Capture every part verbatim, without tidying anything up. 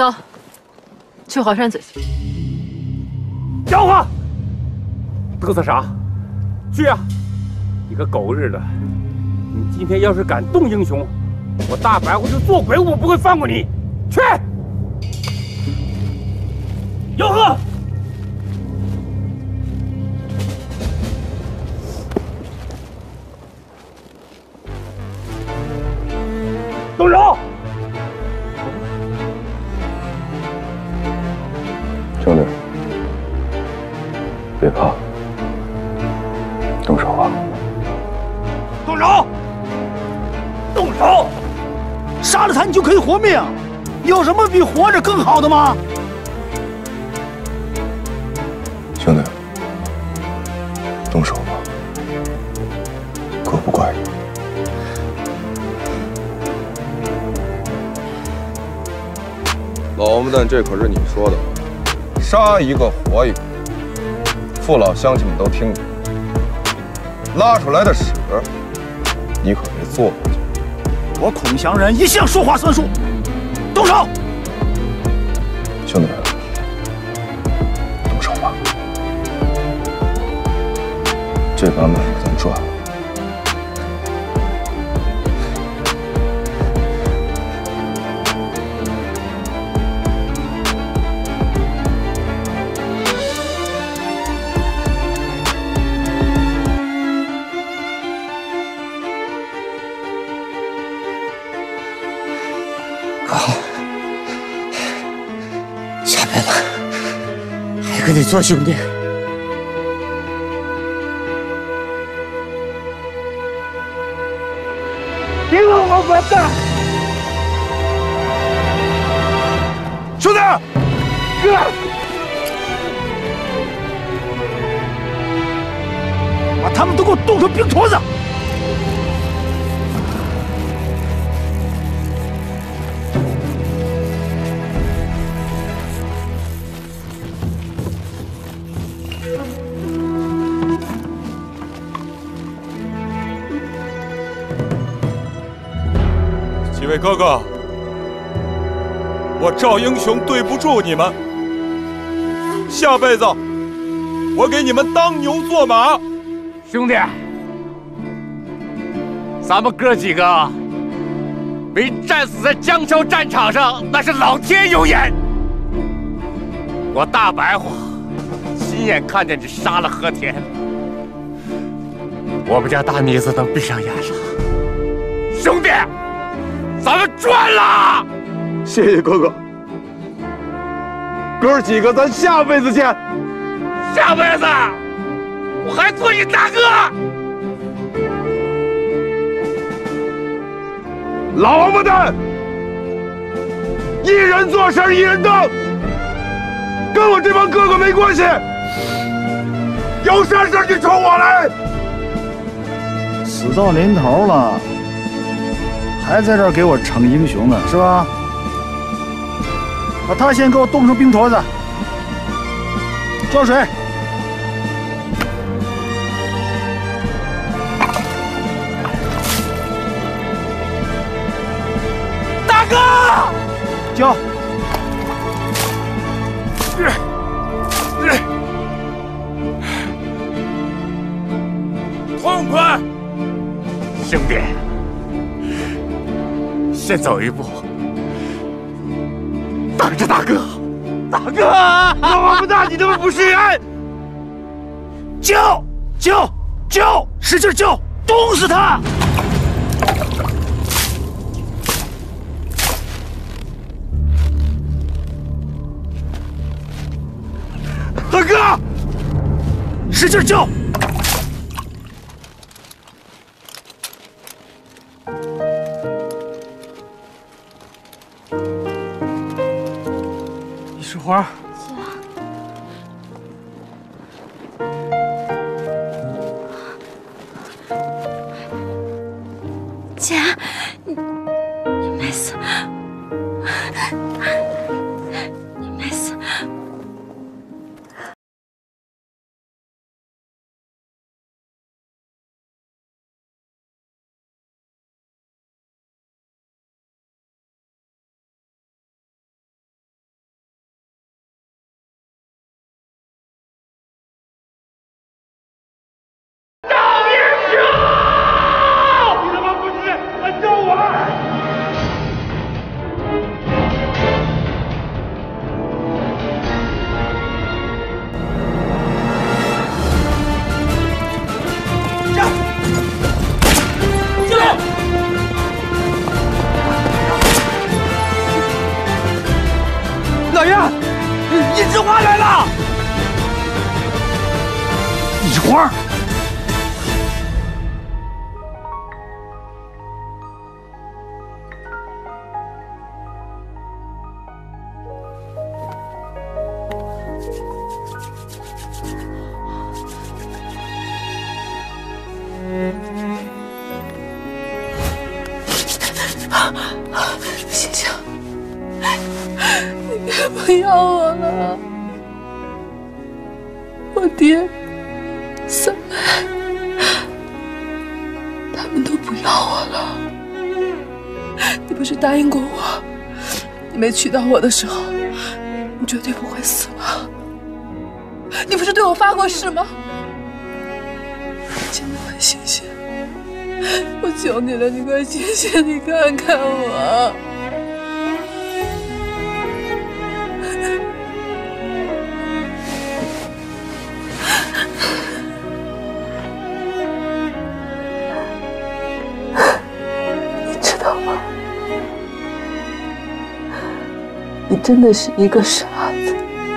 走，去华山嘴去。 叫唤！嘚瑟啥？去呀！你个狗日的！你今天要是敢动英雄，我大白虎就做鬼，我不会放过你！去！吆喝！动手！ 兄弟，别怕，动手吧！ 动手！动手！ 杀了他你就可以活命，有什么比活着更好的吗？ 兄弟，动手吧，哥不怪你。 老王八蛋，这可是你说的，杀一个活一个，父老乡亲们都听着。拉出来的屎，你可别坐回去。 我孔祥仁一向说话算数，动手！ 兄弟，动手吧，这把买卖咱赚了。 下辈子还跟你做兄弟。 你个王八蛋！ 兄弟， 哥， 把他们都给我冻成冰坨子！ 几位哥哥，我赵英雄对不住你们，下辈子我给你们当牛做马。 兄弟，咱们哥几个没战死在江桥战场上，那是老天有眼。我大白话亲眼看见你杀了和田，我们家大妮子能闭上眼了。兄弟，咱们赚了！ 谢谢哥哥，哥几个，咱下辈子见。 下辈子我还做你大哥。 老王八蛋，一人做事一人当，跟我这帮哥哥没关系。有啥事你冲我来。 死到临头了，还在这儿给我逞英雄呢，是吧？把他先给我冻成冰坨子，浇水。 大哥， 浇。 痛快！兄弟，先走一步，等着大哥。大哥，老王八蛋，你他妈不是人！ 浇浇浇，使劲浇，冻死他！ 大哥， 使劲浇！ 李世华， 姐，你你没死。 花。 星星，你别不要我了，我爹、三妹，他们都不要我了。你不是答应过我，你没娶到我的时候，你绝对不会死吗？你不是对我发过誓吗？今晚星星，我求你了，你快醒醒，你看看我。你知道吗？你真的是一个傻子，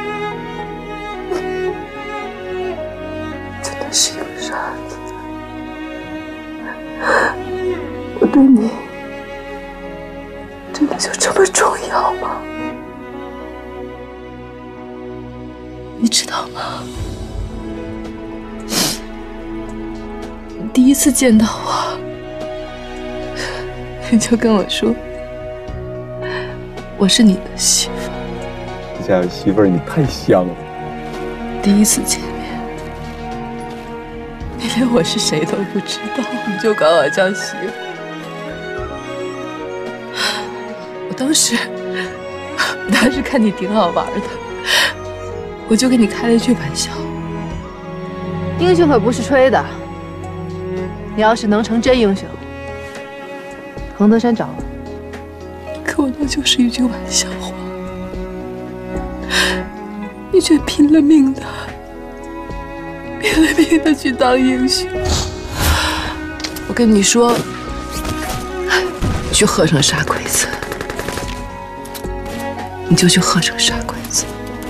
真的是一个傻子。我对你真的就这么重要吗？你知道吗？你第一次见到我，你就跟我说我是你的媳妇儿。 家有媳妇儿，你太香了。 第一次见面，你连我是谁都不知道，你就管我叫媳妇。我当时，我当时看你挺好玩的，我就跟你开了一句玩笑。英雄可不是吹的，你要是能成真英雄，恒德山找我。可我那就是一句玩笑话，你却拼了命的，拼了命的去当英雄。我跟你说，去喝成傻鬼子，你就去喝成傻鬼子。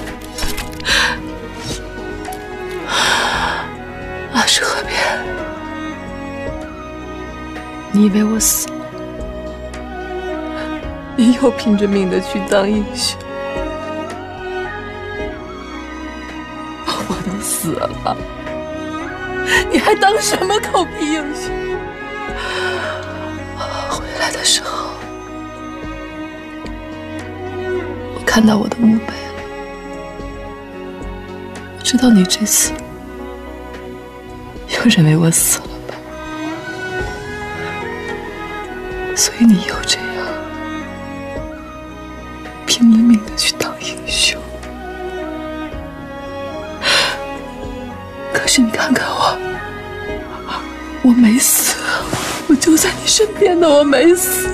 啊，是河边，你以为我死了？你又拼着命的去当英雄，我都死了，你还当什么狗屁英雄？回来的时候，我看到我的墓碑了，我知道你这次又认为我死了吧，所以你又这样拼了命的去当英雄。可是你看看我，我没死，我就在你身边呢，我没死。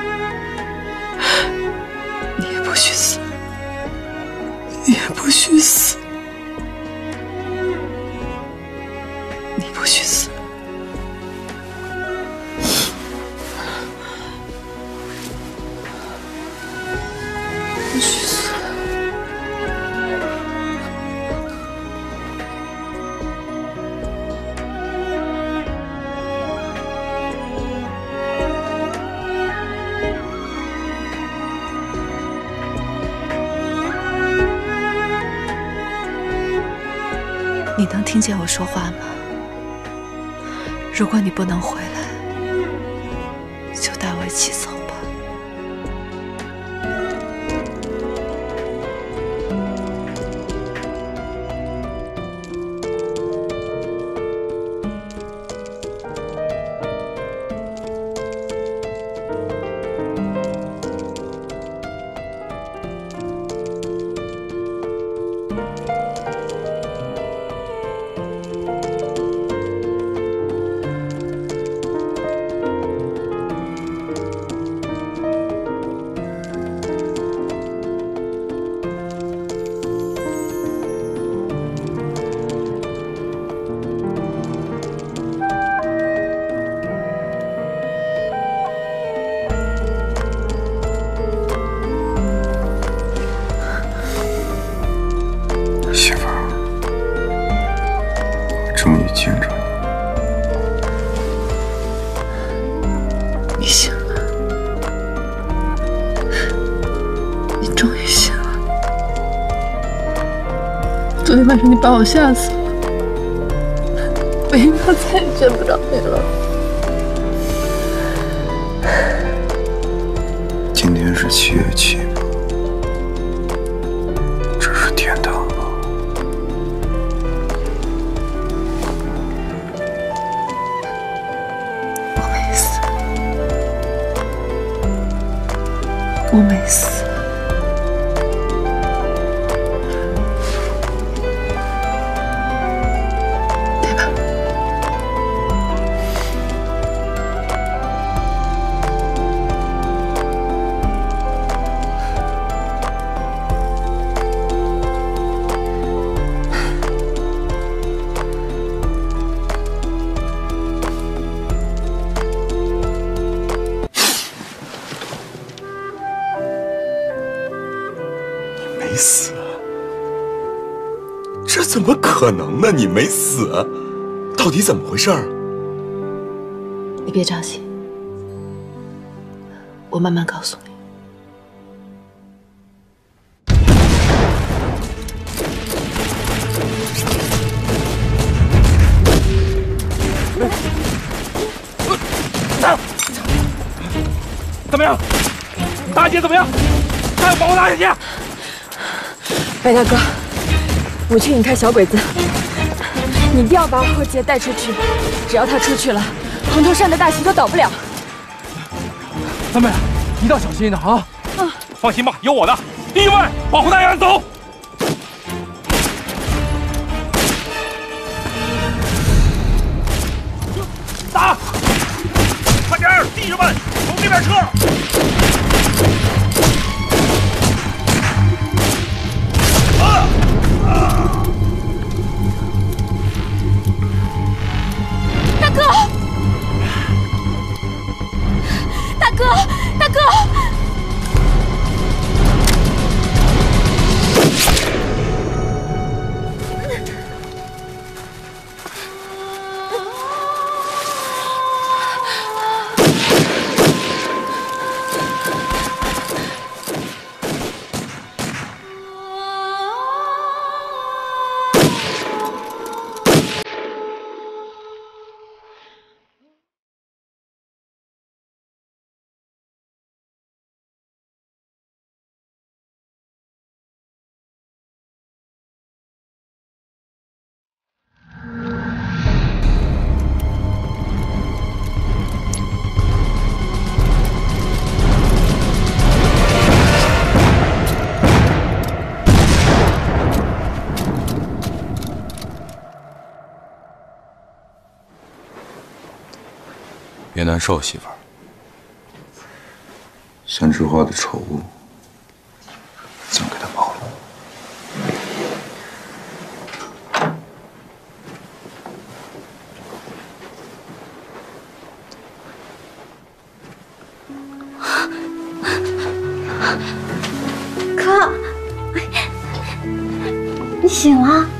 你也不许死，你也不许死，你不许死。不许死。你能听见我说话吗？如果你不能回来，就带我一起走吧。 昨天晚上你把我吓死了，我以后再也见不着你了。 今天是七月七吗？这是天堂吗？ 我没死，我没死。 没死？这怎么可能呢？你没死，到底怎么回事儿？ 你别着急，我慢慢告诉你。 怎么样？大姐怎么样？还要保护大姐？ 白大哥，我去引开小鬼子，你一定要把二号杰带出去。只要他出去了，红头山的大旗就倒不了。 三妹，一定要小心一点啊！嗯，放心吧，有我的。第一位，保护大家走。打！快点，弟兄们，从这边撤！ 大哥，大哥，大哥！ 别难受，媳妇儿。 山之花的丑物，怎么给他暴露？ 哥，你醒了。